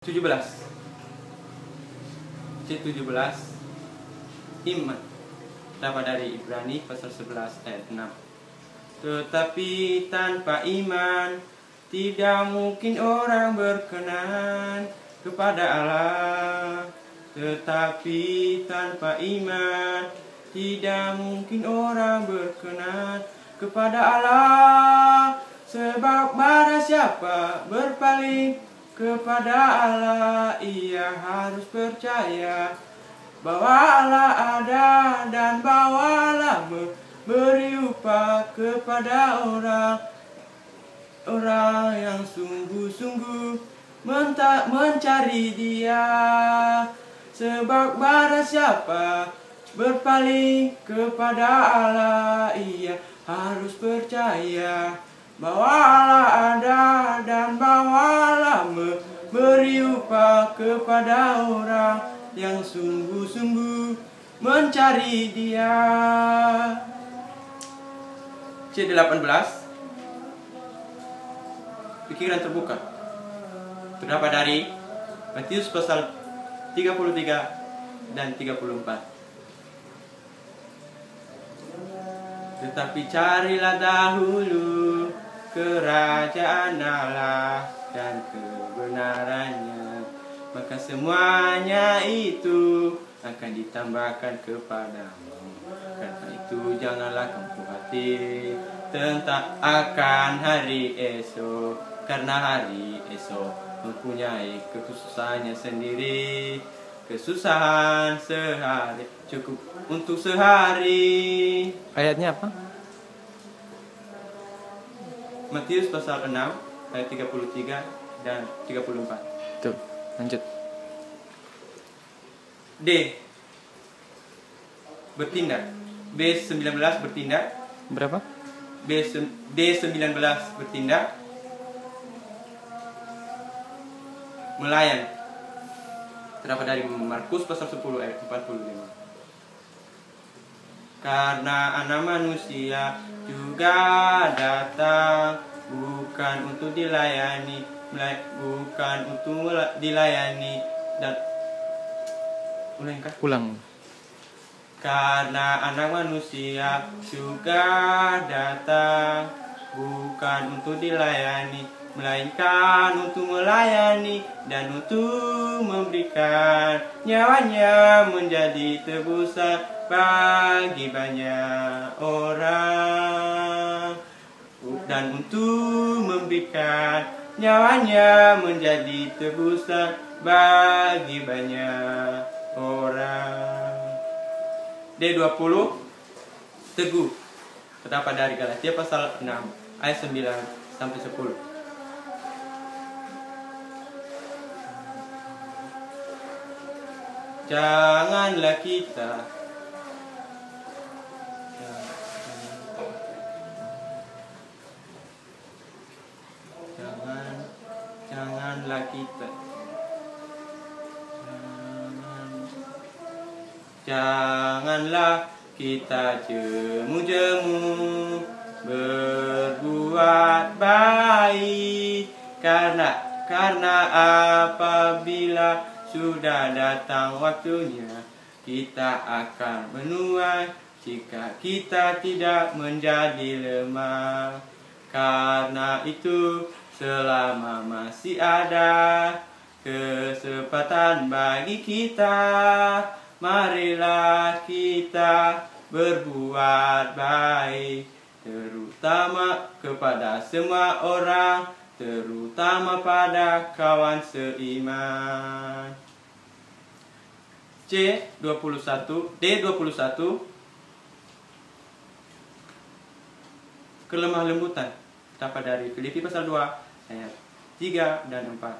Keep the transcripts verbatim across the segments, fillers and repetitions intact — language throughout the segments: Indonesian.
tujuh belas. C tujuh belas iman. Dapat dari Ibrani pasal sebelas ayat enam. Tetapi tanpa iman tidak mungkin orang berkenan kepada Allah. Tetapi tanpa iman tidak mungkin orang berkenan kepada Allah. Sebab barang siapa berpaling kepada Allah, ia harus percaya bahwa Allah ada dan bahwa Allah memberi upah kepada orang orang yang sungguh-sungguh mencari Dia. Sebab barang siapa berpaling kepada Allah, ia harus percaya bahwa Allah ada dan bahwa Allah memberi upah kepada orang yang sungguh-sungguh mencari Dia. C delapan belas pikiran terbuka. Terdapat dari Matius pasal tiga puluh tiga dan tiga puluh empat. Tetapi carilah dahulu kerajaan Allah dan kebenarannya, maka semuanya itu akan ditambahkan kepadamu. Karena itu janganlah kamu khawatir tentang akan hari esok, karena hari esok mempunyai kekhususannya sendiri. Kesusahan sehari cukup untuk sehari. Ayatnya apa? Matius pasal enam ayat tiga puluh tiga dan tiga puluh empat. Tuh, lanjut. D. Bertindak. B sembilan belas bertindak. Berapa? B D sembilan belas bertindak. Melayan. Terdapat dari Markus pasal sepuluh ayat empat puluh lima. Karena anak manusia juga datang bukan untuk dilayani, bukan untuk dilayani dan ulangkah? Ulang. Karena anak manusia juga datang bukan untuk dilayani, melainkan untuk melayani dan untuk memberikan nyawanya menjadi tebusan bagi banyak orang, dan untuk memberikan nyawanya menjadi tebusan bagi banyak orang. D dua puluh teguh. Terdapat dari Galatia pasal enam ayat sembilan sampai sepuluh. Janganlah kita Jangan Janganlah kita Jangan, Janganlah kita jemu-jemu berbuat baik, karena karena apabila sudah datang waktunya, kita akan menuai jika kita tidak menjadi lemah. Karena itu, selama masih ada kesempatan bagi kita, marilah kita berbuat baik, terutama kepada semua orang, terutama pada kawan seiman. C dua puluh satu, D dua puluh satu kelemah lembutan. Dapat dari Filipi pasal dua ayat tiga dan empat.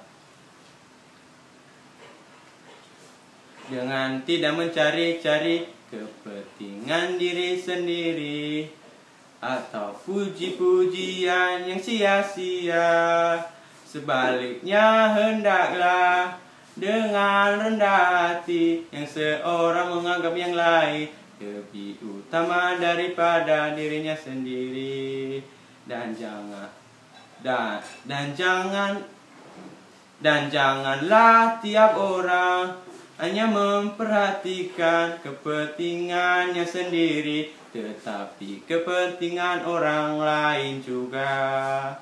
Dengan tidak mencari-cari kepentingan diri sendiri atau puji-pujian yang sia-sia, sebaliknya hendaklah dengan rendah hati yang seorang menganggap yang lain lebih utama daripada dirinya sendiri, dan jangan dan dan jangan Dan janganlah tiap orang hanya memperhatikan kepentingannya sendiri, tetapi kepentingan orang lain juga.